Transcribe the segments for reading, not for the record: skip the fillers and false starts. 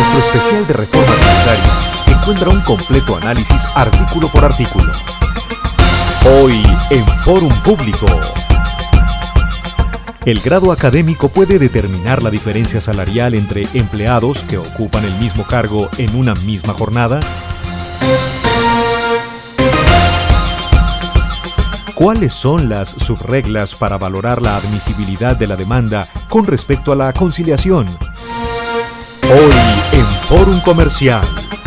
nuestro especial de reforma tributaria, encuentra un completo análisis artículo por artículo. Hoy en Fórum Público. El grado académico puede determinar la diferencia salarial entre empleados que ocupan el mismo cargo en una misma jornada. ¿Cuáles son las subreglas para valorar la admisibilidad de la demanda con respecto a la conciliación? Hoy en Fórum Comercial.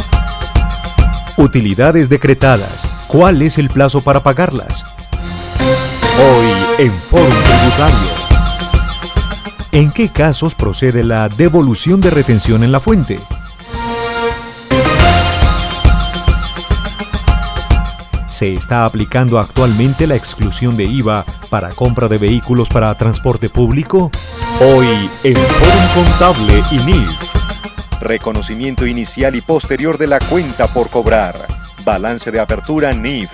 Utilidades decretadas. ¿Cuál es el plazo para pagarlas? Hoy en Fórum Tributario. ¿En qué casos procede la devolución de retención en la fuente? ¿Se está aplicando actualmente la exclusión de IVA para compra de vehículos para transporte público? Hoy en Fórum Contable y NIF. Reconocimiento inicial y posterior de la cuenta por cobrar. Balance de apertura NIF.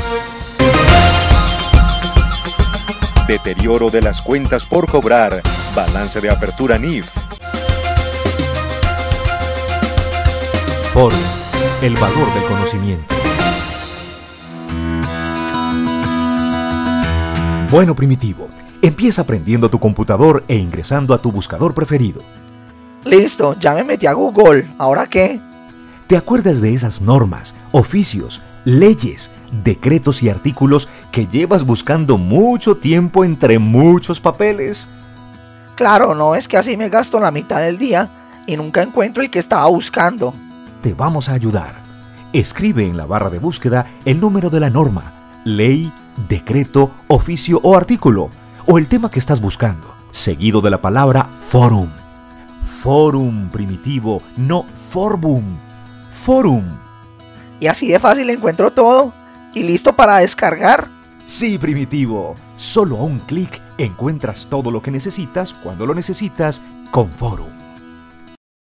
Deterioro de las cuentas por cobrar. Balance de apertura NIF. Fórum, el valor del conocimiento. Bueno, Primitivo, empieza prendiendo tu computador e ingresando a tu buscador preferido. Listo, ya me metí a Google. ¿Ahora qué? ¿Te acuerdas de esas normas, oficios, leyes, decretos y artículos que llevas buscando mucho tiempo entre muchos papeles? Claro, no es que así me gasto la mitad del día y nunca encuentro el que estaba buscando. Te vamos a ayudar. Escribe en la barra de búsqueda el número de la norma, ley, decreto, oficio o artículo, o el tema que estás buscando, seguido de la palabra fórum. Fórum, Primitivo, no forbum. Fórum. Y así de fácil encuentro todo y listo para descargar. Sí, Primitivo. Solo a un clic encuentras todo lo que necesitas cuando lo necesitas con Fórum.